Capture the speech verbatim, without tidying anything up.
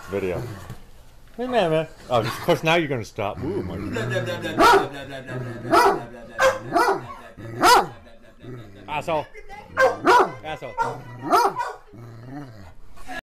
video. Wait a minute, man. Oh, of course now you're gonna stop. Ooh, my. Asshole. Asshole.